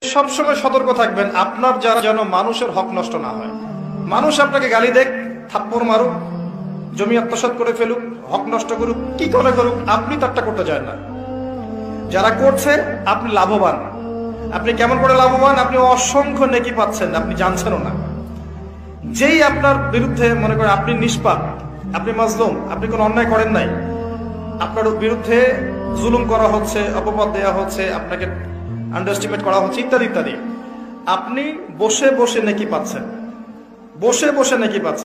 সবসময় সতর্ক থাকবেন আপনার যারা যেন মানুষের হক নষ্ট না হয়। মানুষ আপনাকে গালি দেখ, থাপ্পড় মারুক, জমি আত্মসাৎ করে ফেলুক, হক নষ্ট করুক, কি করে করুক, আপনি তারটা করতে চান না। যারা করছে আপনি লাভবান। আপনি কেমন করে লাভবান? আপনি অসংখ্য নেকি পাচ্ছেন, আপনি জানছেনও না। যেই আপনার বিরুদ্ধে মনে করেন আপনি নিষ্পাপ, আপনি মাজলুম, আপনি কোনো অন্যায় করেন নাই, আপনার বিরুদ্ধে জুলুম করা হচ্ছে, অপবাদ দেওয়া হচ্ছে, আপনাকে আন্ডারস্টিমেট করা হচ্ছে, ইত্যাদি ইত্যাদি, আপনি বসে বসে নেকি পাচ্ছেন, বসে বসে নেকি পাচ্ছেন।